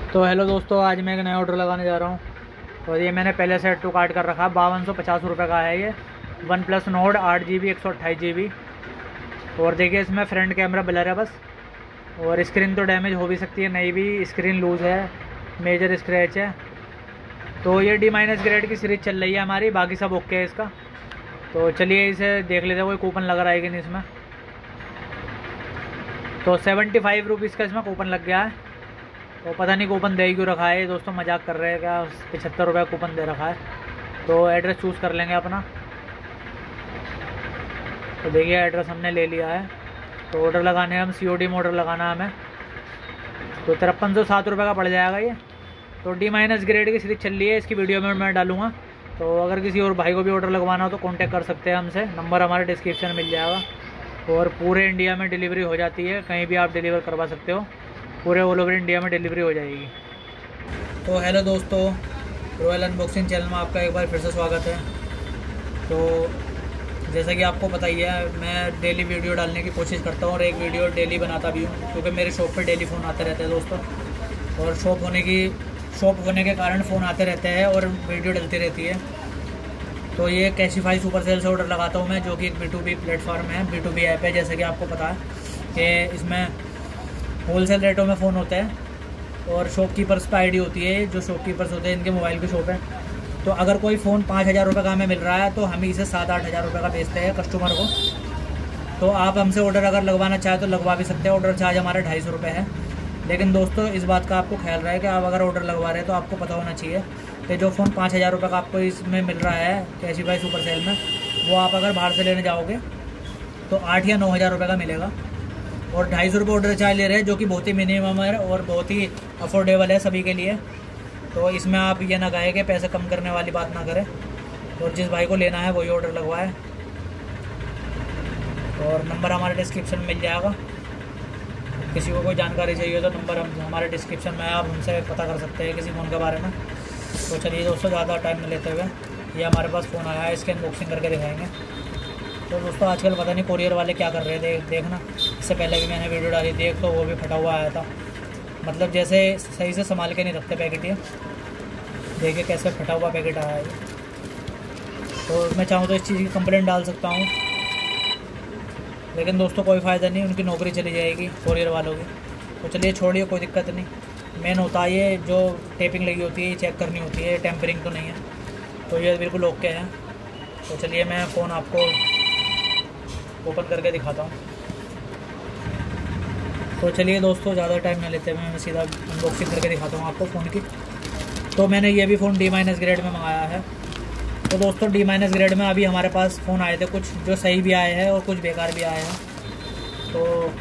तो हेलो दोस्तों, आज मैं एक नया ऑर्डर लगाने जा रहा हूँ। और ये मैंने पहले से टू कार्ड कर रखा है। 5250 रुपये का है ये। OnePlus Nord 8GB 128GB। और देखिए इसमें फ्रंट कैमरा ब्लर है बस। और स्क्रीन तो डैमेज हो भी सकती है, नहीं भी स्क्रीन लूज़ है, मेजर स्क्रैच है। तो ये D- ग्रेड की सीरीज़ चल रही है हमारी, बाकी सब ओके है इसका। तो चलिए इसे देख लेते हैं कोई कूपन लग रहा है कि नहीं इसमें। तो 75 रुपीज़ का इसमें कूपन लग गया है। तो पता नहीं कूपन दे क्यों रखा है दोस्तों, मजाक कर रहे हैं क्या। 75 रुपये का कूपन दे रखा है। तो एड्रेस चूज़ कर लेंगे अपना। तो देखिए एड्रेस हमने ले लिया है। तो ऑर्डर लगाने हम COD में ऑर्डर लगाना है हमें। तो 5307 रुपये का पड़ जाएगा ये। तो D- ग्रेड की सीरीज चल रही है, इसकी वीडियो में मैं डालूँगा। तो अगर किसी और भाई को भी ऑर्डर लगवाना हो तो कांटेक्ट कर सकते हैं हमसे, नंबर हमारे डिस्क्रिप्शन में मिल जाएगा। और पूरे इंडिया में डिलीवरी हो जाती है, कहीं भी आप डिलीवर करवा सकते हो, पूरे ऑल ओवर इंडिया में डिलीवरी हो जाएगी। तो हेलो दोस्तों, रॉयल अनबॉक्सिंग चैनल में आपका एक बार फिर से स्वागत है। तो जैसा कि आपको पता ही है, मैं डेली वीडियो डालने की कोशिश करता हूँ और एक वीडियो डेली बनाता भी हूँ, क्योंकि मेरे शॉप पे डेली फ़ोन आते रहते हैं दोस्तों। और शॉप होने के कारण फ़ोन आते रहते हैं और वीडियो डलती रहती है। तो ये कैशिफाई सुपर सेल से ऑर्डर लगाता हूँ मैं, जो कि एक B2B प्लेटफॉर्म है, B2B ऐप है। जैसे कि आपको पता है कि इसमें होलसेल रेटों में फ़ोन होते हैं और शॉपकीपर्स पर आईडी होती है, जो शॉपकीपर्स होते हैं इनके मोबाइल की शॉप है। तो अगर कोई फ़ोन 5000 रुपये का हमें मिल रहा है तो हम इसे 7-8 हज़ार रुपये का बेचते हैं कस्टमर को। तो आप हमसे ऑर्डर अगर लगवाना चाहें तो लगवा भी सकते हैं। ऑर्डर चार्ज हमारा 250 रुपये है। लेकिन दोस्तों इस बात का आपको ख्याल रहे कि आप अगर ऑर्डर लगवा रहे हैं तो आपको पता होना चाहिए कि जो फ़ोन 5000 रुपये का आपको इसमें मिल रहा है कैशिफाई सुपर सेल में, वो आप अगर बाहर से लेने जाओगे तो 8 या 9 हज़ार रुपये का मिलेगा। और 250 रुपये ऑर्डर चार्ज ले रहे हैं, जो कि बहुत ही मिनिमम है और बहुत ही अफोर्डेबल है सभी के लिए। तो इसमें आप ये ना कहें कि पैसे कम करने वाली बात ना करें। और जिस भाई को लेना है वही ऑर्डर लगवाए। और नंबर हमारे डिस्क्रिप्शन में मिल जाएगा। किसी को कोई जानकारी चाहिए तो नंबर हमारे डिस्क्रिप्शन में, आप उनसे पता कर सकते हैं किसी फ़ोन के बारे में। तो चलिए दोस्तों, ज़्यादा टाइम न लेते हुए ये हमारे पास फ़ोन आया है, इसके अनबॉक्सिंग करके दिखाएंगे। तो दोस्तों आजकल पता नहीं कोरियर वाले क्या कर रहे थे, देखना। इससे पहले भी मैंने वीडियो डाली थी एक, तो वो भी फटा हुआ आया था। मतलब जैसे सही से संभाल के नहीं रखते पैकेट ये। देखिए कैसे फटा हुआ पैकेट आया है। तो मैं चाहूँ तो इस चीज़ की कंप्लेंट डाल सकता हूँ, लेकिन दोस्तों कोई फ़ायदा नहीं, उनकी नौकरी चली जाएगी कोरियर वालों की। तो चलिए छोड़िए, कोई दिक्कत नहीं। मेन होता है ये जो टेपिंग लगी होती है, ये चेक करनी होती है, टेम्परिंग तो नहीं है। तो ये बिल्कुल ओके है। तो चलिए मैं फ़ोन आपको ओपन करके दिखाता हूँ। तो चलिए दोस्तों, ज़्यादा टाइम ना लेते हुए मैं सीधा अनबॉक्सिंग करके दिखाता हूँ आपको फ़ोन की। तो मैंने ये भी फ़ोन D- ग्रेड में मंगाया है। तो दोस्तों D- ग्रेड में अभी हमारे पास फ़ोन आए थे, कुछ जो सही भी आए हैं और कुछ बेकार भी आए हैं। तो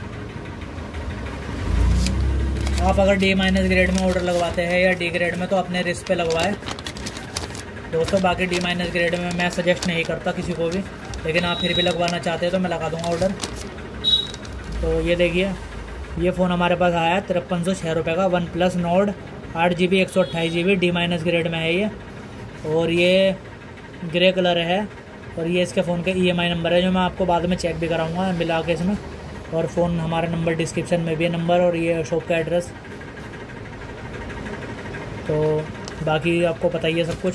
आप अगर D- ग्रेड में ऑर्डर लगवाते हैं या D ग्रेड में, तो अपने रिस्क पे लगवाएं दोस्तों। बाकी D- ग्रेड में मैं सजेस्ट नहीं करता किसी को भी, लेकिन आप फिर भी लगवाना चाहते हैं तो मैं लगा दूंगा ऑर्डर। तो ये देखिए, ये फ़ोन हमारे पास आया है 5306 रुपये का। OnePlus Nord 8GB 128GB D- grade में है ये। और ये ग्रे कलर है। और ये इसके फ़ोन के EMI नंबर है, जो मैं आपको बाद में चेक भी कराऊंगा मिला के इसमें। और फ़ोन हमारा नंबर डिस्क्रिप्शन में भी है नंबर, और ये शॉप का एड्रेस। तो बाकी आपको पता ही है सब कुछ।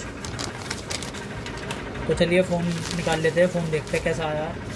तो चलिए फ़ोन निकाल लेते हैं, फ़ोन देखते हैं कैसा आया है।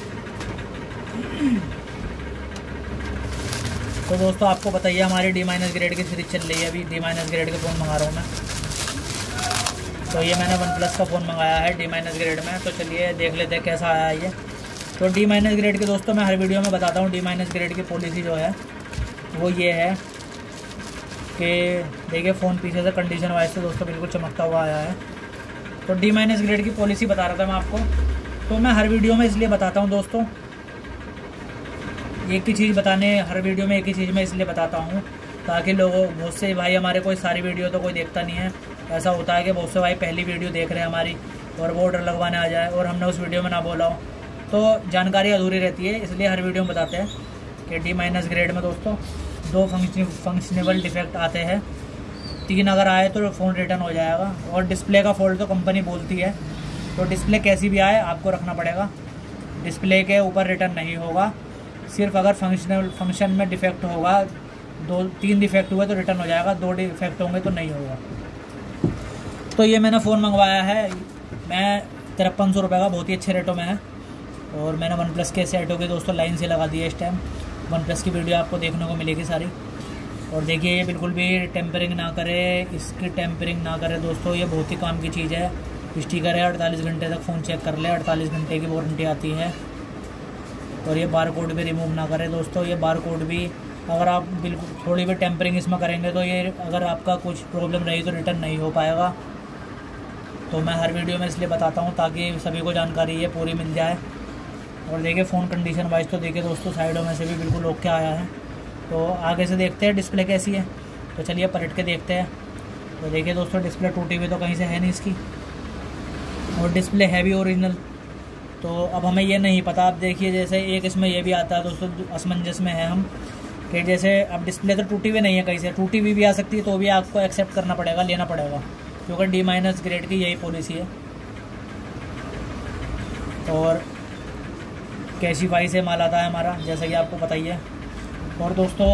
तो दोस्तों आपको पता ही है हमारी D- ग्रेड की सीरीज चल रही है, अभी D- ग्रेड के फ़ोन मंगा रहा हूँ मैं। तो ये मैंने वन प्लस का फ़ोन मंगाया है D- ग्रेड में। तो चलिए देख लेते हैं कैसा आया है ये। तो D- ग्रेड के दोस्तों मैं हर वीडियो में बताता हूँ, D- ग्रेड की पॉलिसी जो है वो ये है कि देखिए फ़ोन पीछे से कंडीशन वाइज से दोस्तों बिल्कुल चमकता हुआ आया है। तो D- ग्रेड की पॉलिसी बता रहा था मैं आपको। तो मैं हर वीडियो में इसलिए बताता हूँ दोस्तों, एक ही चीज़ बताने, हर वीडियो में एक ही चीज़ मैं इसलिए बताता हूँ ताकि लोगों, बहुत से भाई हमारे कोई सारी वीडियो तो कोई देखता नहीं है। ऐसा होता है कि बहुत से भाई पहली वीडियो देख रहे हैं हमारी और वो ऑर्डर लगवाने आ जाए और हमने उस वीडियो में ना बोला हो, तो जानकारी अधूरी रहती है। इसलिए हर वीडियो में बताते हैं कि D- ग्रेड में दोस्तों 2 फंक्शनेबल डिफेक्ट आते हैं। 3 अगर आए तो फ़ोन रिटर्न हो जाएगा। और डिस्प्ले का फॉल्ट तो कंपनी बोलती है, तो डिस्प्ले कैसी भी आए आपको रखना पड़ेगा। डिस्प्ले के ऊपर रिटर्न नहीं होगा, सिर्फ अगर फंक्शन में डिफेक्ट होगा 3 डिफेक्ट हुए तो रिटर्न हो जाएगा, 2 डिफेक्ट होंगे तो नहीं होगा। तो ये मैंने फ़ोन मंगवाया है, मैं 5300 रुपये का, बहुत ही अच्छे रेटों में है। और मैंने वन प्लस के सेटों के दोस्तों लाइन से लगा दिए इस टाइम। वन प्लस की वीडियो आपको देखने को मिलेगी सारी। और देखिए ये बिल्कुल भी टेम्परिंग ना करे, इसकी टेम्परिंग ना करे दोस्तों, ये बहुत ही काम की चीज़ है। स्टिकर है, 48 घंटे तक फ़ोन चेक कर ले, 48 घंटे की वारंटी आती है। और ये बार कोड भी रिमूव ना करे दोस्तों, ये बार कोड भी अगर आप बिल्कुल थोड़ी भी टेम्परिंग इसमें करेंगे तो ये अगर आपका कुछ प्रॉब्लम रही तो रिटर्न नहीं हो पाएगा। तो मैं हर वीडियो में इसलिए बताता हूँ ताकि सभी को जानकारी ये पूरी मिल जाए। और देखिए फ़ोन कंडीशन वाइज तो देखिए दोस्तों साइडों में से भी बिल्कुल ओके आया है। तो आगे से देखते हैं डिस्प्ले कैसी है, तो चलिए पलट के देखते हैं। तो देखिए दोस्तों डिस्प्ले टूटी हुई तो कहीं से है नहीं इसकी, और डिस्प्ले है भी ओरिजिनल। तो अब हमें ये नहीं पता, अब देखिए जैसे एक इसमें ये भी आता है दोस्तों, असमंजस में है हम कि जैसे अब डिस्प्ले तो टूटी हुई नहीं है, कहीं से टूटी हुई भी आ सकती है, तो भी आपको एक्सेप्ट करना पड़ेगा, लेना पड़ेगा, क्योंकि D- ग्रेड की यही पॉलिसी है। और कैशिफाई से माल आता है हमारा, जैसा कि आपको पता ही है। और दोस्तों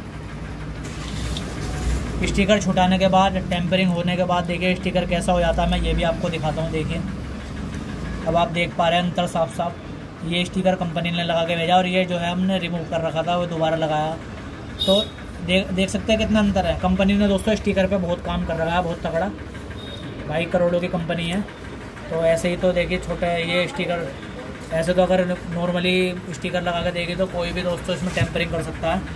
स्टिकर छुटाने के बाद, टेम्परिंग होने के बाद देखिए स्टिकर कैसा हो जाता है, मैं ये भी आपको दिखाता हूँ। देखिए अब आप देख पा रहे हैं अंतर साफ साफ, ये स्टिकर कंपनी ने लगा के भेजा और ये जो है हमने रिमूव कर रखा था वो दोबारा लगाया। तो देख सकते हैं कितना अंतर है। कंपनी ने दोस्तों स्टिकर पे बहुत काम कर रखा है, बहुत तगड़ा, भाई करोड़ों की कंपनी है। तो ऐसे ही तो देखिए छोटे ये स्टिकर, ऐसे तो अगर नॉर्मली स्टिकर लगा के देगी तो कोई भी दोस्तों इसमें टेम्परिंग कर सकता है।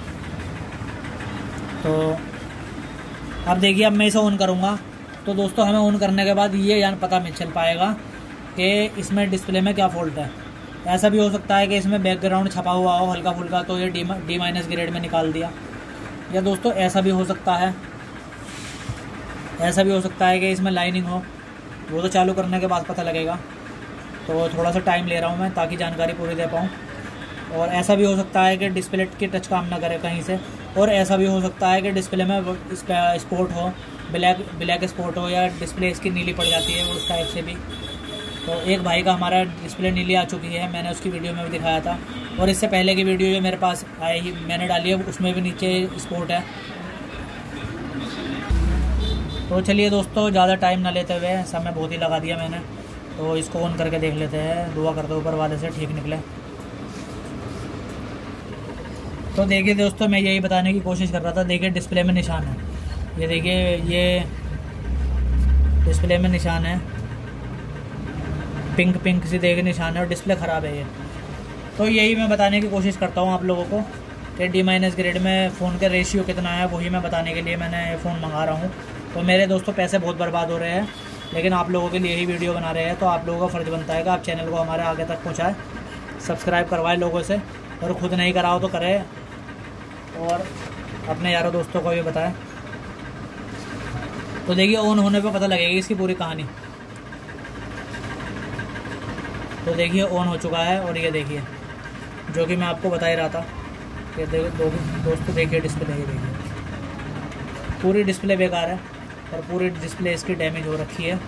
तो अब देखिए अब मैं इसे ऑन करूँगा तो दोस्तों हमें ऑन करने के बाद ये यानी पता नहीं चल पाएगा कि इसमें डिस्प्ले में क्या फॉल्ट है। ऐसा भी हो सकता है कि इसमें बैकग्राउंड छपा हुआ हो हल्का फुल्का, तो ये D- ग्रेड में निकाल दिया। या दोस्तों ऐसा भी हो सकता है, ऐसा भी हो सकता है कि इसमें लाइनिंग हो, वो तो चालू करने के बाद पता लगेगा। तो थोड़ा सा टाइम ले रहा हूँ मैं ताकि जानकारी पूरी दे पाऊँ। और ऐसा भी हो सकता है कि डिस्प्ले की टच काम ना करे कहीं से, और ऐसा भी हो सकता है कि डिस्प्ले में स्पॉट हो, ब्लैक स्पॉट हो, या डिस्प्ले इसकी नीली पड़ जाती है, उस टाइप से भी। तो एक भाई का हमारा डिस्प्ले नीली आ चुकी है, मैंने उसकी वीडियो में भी दिखाया था। और इससे पहले की वीडियो जो मेरे पास आई ही मैंने डाली है उसमें भी नीचे स्पॉट है। तो चलिए दोस्तों ज़्यादा टाइम ना लेते हुए, समय बहुत ही लगा दिया मैंने, तो इसको ऑन करके देख लेते हैं। दुआ करते ऊपर वाले से ठीक निकले। तो देखिए दोस्तों मैं यही बताने की कोशिश कर रहा था, देखिए डिस्प्ले में निशान है, ये देखिए ये डिस्प्ले में निशान है, पिंक सी देखिए निशान है, और डिस्प्ले ख़राब है ये। तो यही मैं बताने की कोशिश करता हूँ आप लोगों को कि D- ग्रेड में फ़ोन का रेशियो कितना है, वही मैं बताने के लिए मैंने ये फ़ोन मंगा रहा हूँ। तो मेरे दोस्तों पैसे बहुत बर्बाद हो रहे हैं, लेकिन आप लोगों के लिए ही वीडियो बना रहे हैं, तो आप लोगों का फ़र्ज़ बनता है कि आप चैनल को हमारे आगे तक पहुँचाएँ, सब्सक्राइब करवाएं लोगों से, और ख़ुद नहीं कराओ तो करें, और अपने यारों दोस्तों को भी बताएं। तो देखिए ऑन होने पे पता लगेगी इसकी पूरी कहानी। तो देखिए ऑन हो चुका है, और ये देखिए जो कि मैं आपको बता ही रहा था कि दोस्तों देखिए डिस्प्ले, ये देखिए पूरी डिस्प्ले बेकार है, और पूरी डिस्प्ले इसकी डैमेज हो रखी है,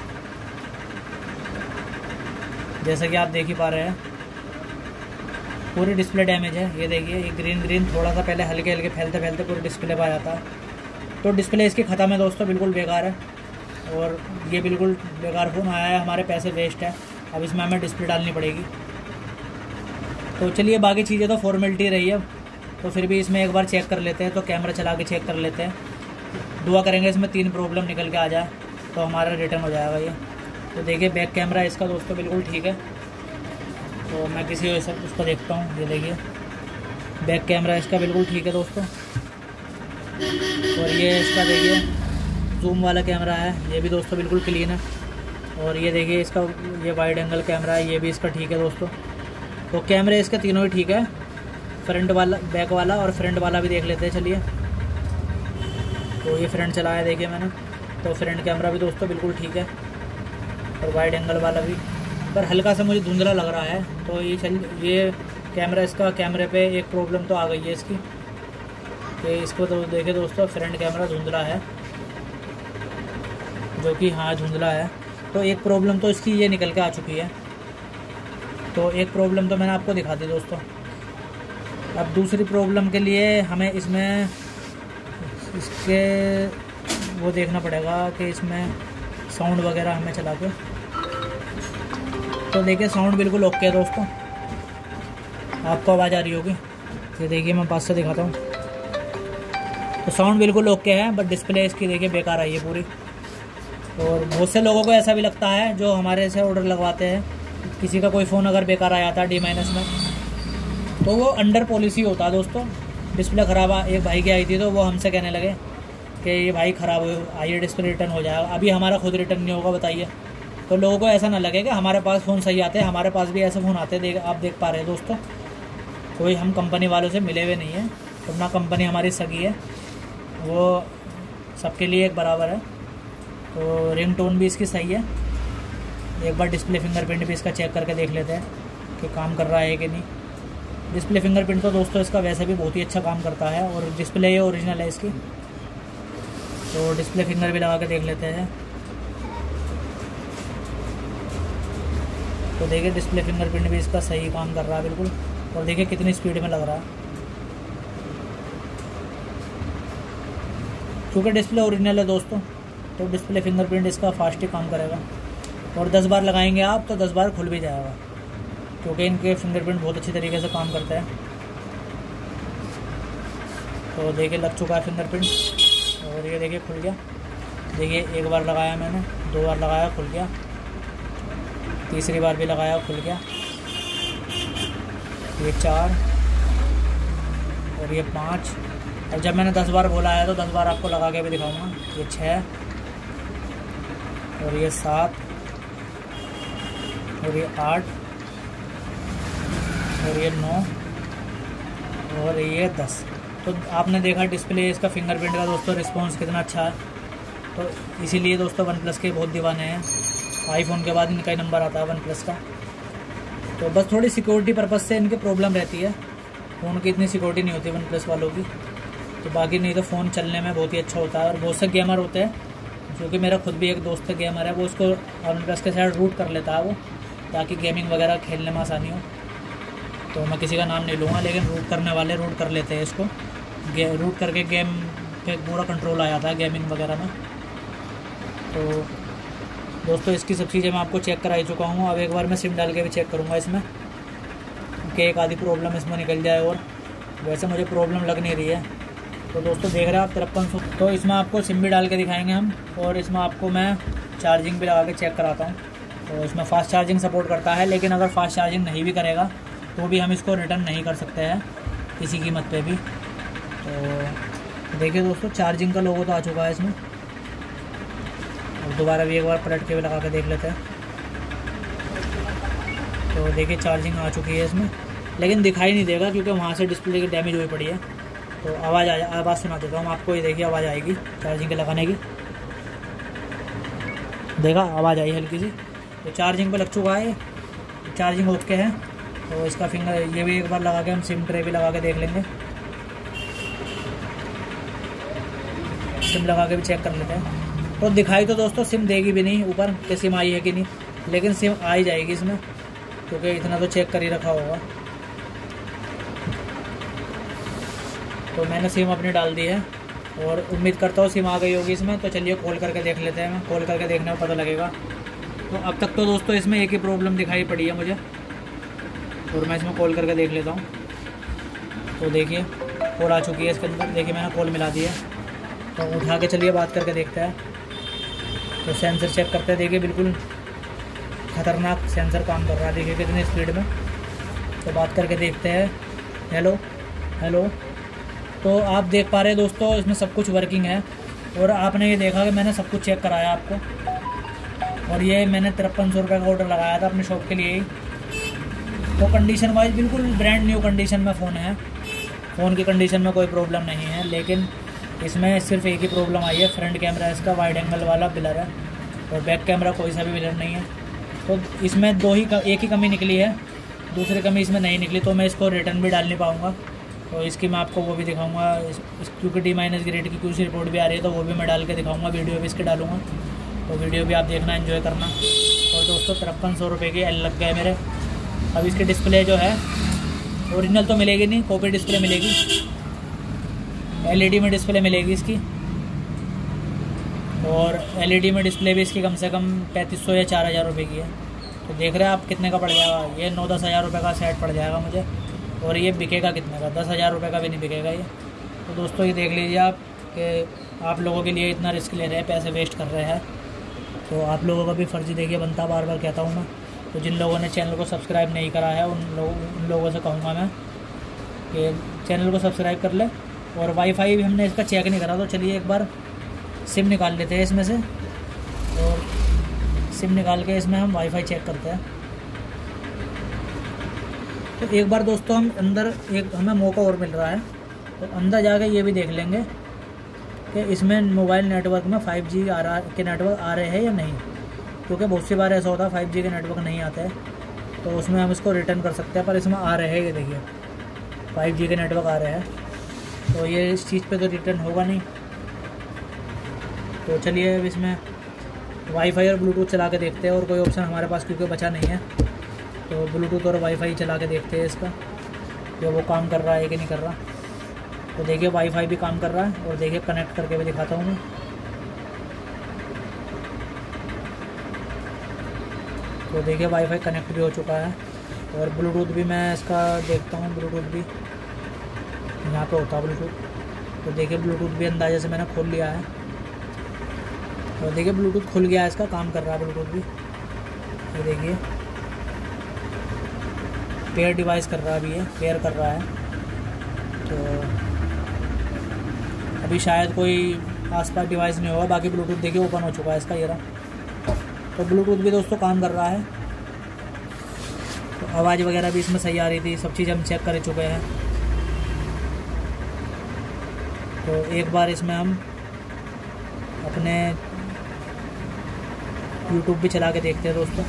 जैसा कि आप देख ही पा रहे हैं, पूरी डिस्प्ले डैमेज है। ये देखिए ये ग्रीन थोड़ा सा पहले हल्के हल्के फैलते पूरी डिस्प्ले पर आ जाता है। तो डिस्प्ले इसकी ख़त्म है दोस्तों, बिल्कुल बेकार है, और ये बिल्कुल बेकार फ़ोन आया है, हमारे पैसे वेस्ट है। अब इसमें हमें डिस्प्ले डालनी पड़ेगी। तो चलिए बाकी चीज़ें तो फॉर्मेलिटी रही है, तो फिर भी इसमें एक बार चेक कर लेते हैं। तो कैमरा चला के चेक कर लेते हैं, दुआ करेंगे इसमें 3 प्रॉब्लम निकल के आ जाए तो हमारा रिटर्न हो जाएगा ये। तो देखिए बैक कैमरा इसका दोस्तों बिल्कुल ठीक है, तो मैं किसी उसको देखता हूँ। ये देखिए बैक कैमरा इसका बिल्कुल ठीक है दोस्तों, और ये इसका देखिए जूम वाला कैमरा है, ये भी दोस्तों बिल्कुल क्लीन है। और ये देखिए इसका ये वाइड एंगल कैमरा है, ये भी इसका ठीक है दोस्तों। तो कैमरे इसके तीनों ही ठीक है, फ्रंट वाला, बैक वाला और फ्रंट वाला भी देख लेते हैं चलिए। तो ये फ्रंट चलाया देखिए मैंने, तो फ्रंट कैमरा भी दोस्तों बिल्कुल ठीक है, और वाइड एंगल वाला भी, पर हल्का सा मुझे धुंधला लग रहा है। तो ये कैमरा, इसका कैमरे पे एक प्रॉब्लम तो आ गई है इसकी, कि इसको तो देखिए दोस्तों फ्रंट कैमरा धुंधला है, जो कि हाँ धुंधला है। तो एक प्रॉब्लम तो इसकी ये निकल के आ चुकी है, तो एक प्रॉब्लम तो मैंने आपको दिखा दी दोस्तों। अब दूसरी प्रॉब्लम के लिए हमें इसमें इसके वो देखना पड़ेगा कि इसमें साउंड वगैरह हमें चला के। तो देखिए साउंड बिल्कुल ओके है दोस्तों, आपको आवाज़ आ रही होगी। ये देखिए मैं पास से दिखाता हूँ, तो साउंड बिल्कुल ओके है, बट डिस्प्ले इसकी देखिए बेकार आई है पूरी। और बहुत से लोगों को ऐसा भी लगता है जो हमारे से ऑर्डर लगवाते हैं, किसी का कोई फ़ोन अगर बेकार आ जाता है D- में, तो वो अंडर पॉलिसी होता है दोस्तों। डिस्प्ले ख़राब एक भाई की आई थी, तो वो हमसे कहने लगे कि ये भाई ख़राब आई है डिस्प्ले, रिटर्न हो जाएगा। अभी हमारा खुद रिटर्न नहीं होगा, बताइए। तो लोगों को ऐसा ना लगे कि हमारे पास फ़ोन सही आते हैं, हमारे पास भी ऐसे फ़ोन आते हैं। आप देख पा रहे हैं दोस्तों, कोई हम कंपनी वालों से मिले हुए नहीं हैं, अपना कंपनी हमारी सगी है, वो सबके लिए एक बराबर है। तो रिंग टोन भी इसकी सही है। एक बार डिस्प्ले फिंगरप्रिंट भी इसका चेक करके देख लेते हैं कि काम कर रहा है कि नहीं। डिस्प्ले फिंगरप्रिंट तो दोस्तों इसका वैसे भी बहुत ही अच्छा काम करता है, और डिस्प्ले ये ओरिजिनल है इसकी। तो डिस्प्ले फिंगर भी लगा के देख लेते हैं। तो देखिए डिस्प्ले फिंगरप्रिंट भी इसका सही काम कर रहा है बिल्कुल, और देखिए कितनी स्पीड में लग रहा है। क्योंकि डिस्प्ले ओरिजिनल है दोस्तों, तो डिस्प्ले फिंगरप्रिंट इसका फास्ट ही काम करेगा। और 10 बार लगाएंगे आप तो 10 बार खुल भी जाएगा, क्योंकि इनके फिंगरप्रिंट बहुत अच्छी तरीके से काम करते हैं। तो देखिए लग चुका है फिंगरप्रिंट, और ये देखिए खुल गया। देखिए एक बार लगाया मैंने, 2 बार लगाया खुल गया, तीसरी बार भी लगाया खुल गया। ये 4 और ये 5। और जब मैंने 10 बार बोला है तो 10 बार आपको लगा के भी दिखाऊंगा। ये 6 और ये 7 और ये 8 और ये 9 और ये 10। तो आपने देखा डिस्प्ले इसका फिंगरप्रिंट का दोस्तों रिस्पॉन्स कितना अच्छा है। तो इसीलिए दोस्तों वन प्लस के बहुत दीवाने हैं। आईफोन के बाद इनका ही नंबर आता है वन प्लस का। तो बस थोड़ी सिक्योरिटी पर्पज़ से इनकी प्रॉब्लम रहती है, फ़ोन की इतनी सिक्योरिटी नहीं होती वन प्लस वालों की। तो बाकी नहीं तो फ़ोन चलने में बहुत ही अच्छा होता है। और बहुत से गेमर होते हैं, जो कि मेरा खुद भी एक दोस्त गेमर है, वो उसको वन प्लस के साथ रूट कर लेता है वो, ताकि गेमिंग वगैरह खेलने में आसानी हो। तो मैं किसी का नाम नहीं लूँगा, लेकिन रूट करने वाले रूट कर लेते हैं इसको। रूट करके गेम पे पूरा कंट्रोल आ जाता है गेमिंग वगैरह में। तो दोस्तों इसकी सब चीज़ें मैं आपको चेक कराई चुका हूँ। अब एक बार मैं सिम डाल के भी चेक करूँगा इसमें, कि एक आधी प्रॉब्लम इसमें निकल जाए। और वैसे मुझे प्रॉब्लम लग नहीं रही है। तो दोस्तों देख रहे हैं आप 5300। तो इसमें आपको सिम भी डाल के दिखाएंगे हम, और इसमें आपको मैं चार्जिंग भी लगा के चेक कराता हूँ। तो इसमें फ़ास्ट चार्जिंग सपोर्ट करता है, लेकिन अगर फास्ट चार्जिंग नहीं भी करेगा तो भी हम इसको रिटर्न नहीं कर सकते हैं किसी कीमत पे भी। तो देखिए दोस्तों चार्जिंग का लोगो तो आ चुका है इसमें, और दोबारा भी एक बार पलट के भी लगा के देख लेते हैं। तो देखिए चार्जिंग आ चुकी है इसमें, लेकिन दिखाई नहीं देगा क्योंकि वहाँ से डिस्प्ले की डैमेज हुई पड़ी है। तो आवाज़ सुना देता हूँ आपको। ये देखिए आवाज़ आएगी चार्जिंग के लगाने की, देखा आवाज़ आई हल्की सी। तो चार्जिंग पे लग चुका है, चार्जिंग ओके है। तो इसका फिंगर ये भी एक बार लगा के हम सिम ट्रे भी लगा के देख लेंगे, सिम लगा के भी चेक कर लेते हैं। तो दिखाई तो दोस्तों सिम देगी भी नहीं ऊपर कि सिम आई है कि नहीं, लेकिन सिम आ ही जाएगी इसमें, क्योंकि इतना तो चेक कर ही रखा होगा। तो मैंने सिम अपनी डाल दी है, और उम्मीद करता हूँ सिम आ गई होगी इसमें। तो चलिए खोल करके देख लेते हैं, खोल करके देखने में पता लगेगा। तो अब तक तो दोस्तों इसमें एक ही प्रॉब्लम दिखाई पड़ी है मुझे, और मैं इसमें कॉल करके देख लेता हूँ। तो देखिए कॉल आ चुकी है इसके अंदर, देखिए मैंने कॉल मिला दी है। तो उठा के चलिए बात करके देखते हैं। तो सेंसर चेक करते हैं, देखिए बिल्कुल ख़तरनाक सेंसर काम कर रहा है, देखिए कितनी स्पीड में। तो बात करके देखते हैं। Hello hello. तो आप देख पा रहे हैं दोस्तों इसमें सब कुछ वर्किंग है, और आपने ये देखा कि मैंने सब कुछ चेक कराया आपको। और ये मैंने 5300 रुपये का ऑर्डर लगाया था अपने शॉप के लिए ही। तो कंडीशन वाइज बिल्कुल ब्रांड न्यू कंडीशन में फ़ोन है, फ़ोन की कंडीशन में कोई प्रॉब्लम नहीं है। लेकिन इसमें सिर्फ एक ही प्रॉब्लम आई है, फ्रंट कैमरा इसका वाइड एंगल वाला ब्लर है, और बैक कैमरा कोई सा भी ब्लर नहीं है। तो इसमें एक ही कमी निकली है, दूसरी कमी इसमें नहीं निकली। तो मैं इसको रिटर्न भी डाल नहीं पाऊँगा। तो इसकी मैं आपको वो भी दिखाऊंगा, क्योंकि D- ग्रेड की कुछ रिपोर्ट भी आ रही है, तो वो भी मैं डाल के दिखाऊंगा, वीडियो भी इसके डालूंगा। तो वीडियो भी आप देखना, एंजॉय करना। और दोस्तों 5300 रुपये के लग गए मेरे। अब इसकी डिस्प्ले जो है ओरिजिनल तो मिलेगी नहीं, कॉपी डिस्प्ले मिलेगी। LED में डिस्प्ले मिलेगी इसकी, और LED में डिस्प्ले भी इसकी कम से कम 3500 या 4000 रुपये की है। तो देख रहे हैं आप कितने का पड़ जाएगा ये, 9-10 हज़ार रुपये का सेट पड़ जाएगा मुझे, और ये बिकेगा कितने का, 10,000 रुपये का भी नहीं बिकेगा ये। तो दोस्तों ये देख लीजिए आप कि आप लोगों के लिए इतना रिस्क ले रहे हैं, पैसे वेस्ट कर रहे हैं, तो आप लोगों का भी फ़र्ज़ देखिए बनता, बार बार कहता हूँ मैं। तो जिन लोगों ने चैनल को सब्सक्राइब नहीं करा है उन लोगों से कहूँगा मैं कि चैनल को सब्सक्राइब कर ले। और वाईफाई भी हमने इसका चेक नहीं करा, तो चलिए एक बार सिम निकाल लेते हैं इसमें से, और सिम निकाल के इसमें हम वाईफाई चेक करते हैं। तो एक बार दोस्तों हम अंदर, एक हमें मौका और मिल रहा है, तो अंदर जाके ये भी देख लेंगे कि इसमें मोबाइल नेटवर्क में 5G के नेटवर्क आ रहे हैं या नहीं, क्योंकि बहुत सी बार ऐसा होता है 5G के नेटवर्क नहीं आते हैं, तो उसमें हम इसको रिटर्न कर सकते हैं। पर इसमें आ रहे हैं, ये देखिए 5G के नेटवर्क आ रहे हैं, तो ये इस चीज़ पे तो रिटर्न होगा नहीं। तो चलिए अब इसमें वाईफाई और ब्लूटूथ चला के देखते हैं, और कोई ऑप्शन हमारे पास क्योंकि बचा नहीं है, तो ब्लूटूथ और वाईफाई चला के देखते हैं इसका कि वो काम कर रहा है कि नहीं कर रहा। तो देखिए वाईफाई भी काम कर रहा है, और देखिए कनेक्ट करके भी दिखाता हूँ मैं। तो देखिए वाईफाई कनेक्ट भी हो चुका है, और ब्लूटूथ भी मैं इसका देखता हूँ, ब्लूटूथ भी यहाँ पे होता है ब्लूटूथ। तो देखिए ब्लूटूथ भी अंदाजे से मैंने खोल लिया है, और देखिए ब्लूटूथ खुल गया है, इसका काम कर रहा है ब्लूटूथ भी। ये देखिए पेयर डिवाइस कर रहा है, अभी ये पेयर कर रहा है, तो अभी शायद कोई आसपास डिवाइस नहीं होगा। बाकी ब्लूटूथ देखिए ओपन हो चुका है इसका, ये रहा। तो ब्लूटूथ भी दोस्तों काम कर रहा है, तो आवाज़ वगैरह भी इसमें सही आ रही थी, सब चीज़ हम चेक कर चुके हैं। तो एक बार इसमें हम अपने YouTube भी चला के देखते हैं दोस्तों।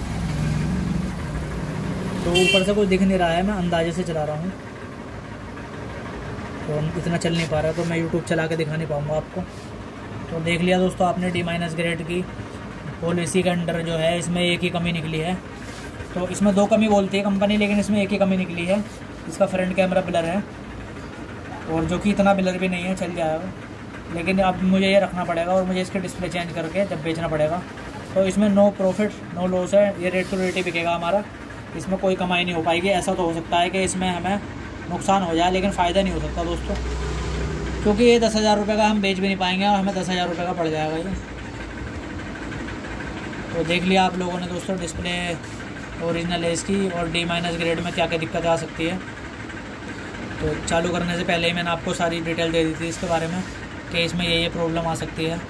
तो ऊपर से कुछ दिख नहीं रहा है, मैं अंदाजे से चला रहा हूँ, तो इतना चल नहीं पा रहा, तो मैं YouTube चला के दिखा नहीं पाऊँगा आपको। तो देख लिया दोस्तों आपने D- ग्रेड की पॉलिसी के अंडर जो है, इसमें एक ही कमी निकली है। तो इसमें 2 कमी बोलती है कंपनी, लेकिन इसमें एक ही कमी निकली है, इसका फ्रंट कैमरा ब्लर है, और जो कि इतना ब्लर भी नहीं है, चल जाएगा। लेकिन अब मुझे ये रखना पड़ेगा, और मुझे इसके डिस्प्ले चेंज करके जब बेचना पड़ेगा। तो इसमें नो प्रॉफिट नो लॉस है, ये रेट टू रेट ही बिकेगा हमारा, इसमें कोई कमाई नहीं हो पाएगी। ऐसा तो हो सकता है कि इसमें हमें नुकसान हो जाए, लेकिन फ़ायदा नहीं हो सकता दोस्तों, क्योंकि ये 10,000 रुपये का हम बेच भी नहीं पाएंगे, और हमें 10,000 रुपये का पड़ जाएगा ये। तो देख लिया आप लोगों ने दोस्तों डिस्प्ले ओरिजिनल है इसकी, और D- ग्रेड में क्या क्या दिक्कत आ सकती है। तो चालू करने से पहले ही मैंने आपको सारी डिटेल दे दी थी इसके बारे में कि इसमें ये प्रॉब्लम आ सकती है।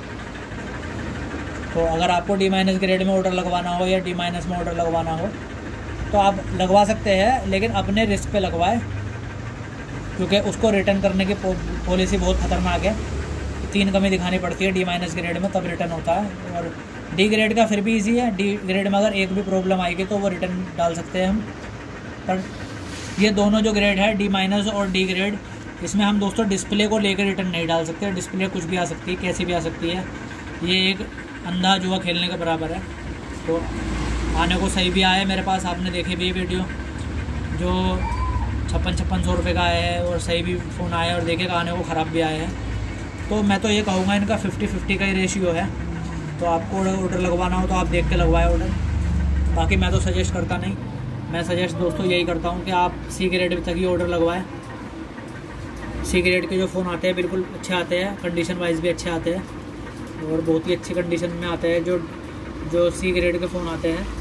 तो अगर आपको D- ग्रेड में ऑर्डर लगवाना हो या D- में ऑर्डर लगवाना हो तो आप लगवा सकते हैं, लेकिन अपने रिस्क पे लगवाएं, क्योंकि उसको रिटर्न करने की पॉलिसी बहुत ख़तरनाक है। 3 कमी दिखानी पड़ती है D- ग्रेड में, तब रिटर्न होता है। और D ग्रेड का फिर भी इजी है, D ग्रेड में अगर एक भी प्रॉब्लम आएगी तो वो रिटर्न डाल सकते हैं हम। पर ये दोनों जो ग्रेड है D- और D ग्रेड, इसमें हम दोस्तों डिस्प्ले को लेकर रिटर्न नहीं डाल सकते। डिस्प्ले कुछ भी आ सकती है, कैसी भी आ सकती है, ये एक अंधा जुआ खेलने के बराबर है। तो आने को सही भी आया मेरे पास, आपने देखे भी वीडियो जो 5600 रुपये का आया है, और सही भी फ़ोन आया, और देखेगा आने को ख़राब भी आया है। तो मैं तो ये कहूँगा इनका 50-50 का ही रेशियो है। तो आपको ऑर्डर लगवाना हो तो आप देख के लगवाएं ऑर्डर, बाकी मैं तो सजेस्ट करता नहीं। मैं सजेस्ट दोस्तों यही करता हूँ कि आप C ग्रेड तक ही ऑर्डर लगवाएं। C ग्रेड के जो फ़ोन आते हैं बिल्कुल अच्छे आते हैं, कंडीशन वाइज भी अच्छे आते हैं, और बहुत ही अच्छी कंडीशन में आते हैं जो C ग्रेड के फ़ोन आते हैं।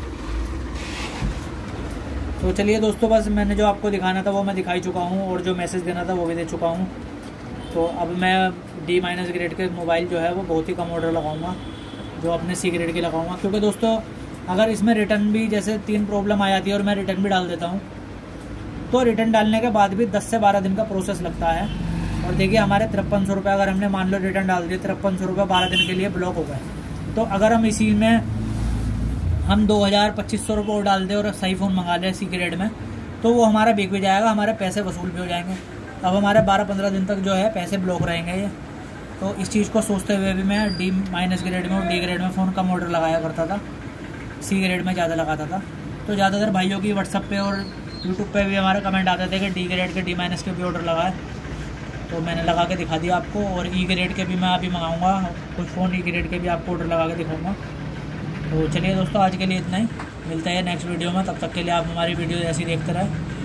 तो चलिए दोस्तों, बस मैंने जो आपको दिखाना था वो मैं दिखा ही चुका हूँ, और जो मैसेज देना था वो भी दे चुका हूँ। तो अब मैं D- ग्रेड के मोबाइल जो है वो बहुत ही कम ऑर्डर लगाऊंगा, जो अपने C ग्रेड के लगाऊंगा। क्योंकि दोस्तों अगर इसमें रिटर्न भी जैसे 3 प्रॉब्लम आ जाती है और मैं रिटर्न भी डाल देता हूँ, तो रिटर्न डालने के बाद भी 10 से 12 दिन का प्रोसेस लगता है। और देखिए हमारे 5300 रुपये अगर हमने मान लो रिटर्न डाल दिए, 5300 रुपये 12 दिन के लिए ब्लॉक हो गए। तो अगर हम इसी में हम 2000-2500 रुपये और डाल दें और सही फ़ोन मंगा लें C ग्रेड में, तो वो हमारा बिक भी जाएगा, हमारे पैसे वसूल भी हो जाएंगे। अब हमारे 12-15 दिन तक जो है पैसे ब्लॉक रहेंगे ये। तो इस चीज़ को सोचते हुए भी मैं D- ग्रेड में और D ग्रेड में फ़ोन कम ऑर्डर लगाया करता था, C ग्रेड में ज़्यादा लगाता था। तो ज़्यादातर भाइयों की व्हाट्सअप पे और यूट्यूब पे भी हमारे कमेंट आते थे कि D ग्रेड के D- के भी ऑर्डर लगाए। तो मैंने लगा के दिखा दिया आपको। और ई ग्रेड के भी मैं अभी मंगाऊँगा कुछ फ़ोन, ई ग्रेड के भी आपको ऑर्डर लगा के दिखाऊँगा। तो चलिए दोस्तों, आज के लिए इतना ही, मिलता है नेक्स्ट वीडियो में। तब तक के लिए आप हमारी वीडियो ऐसी देखते रहें।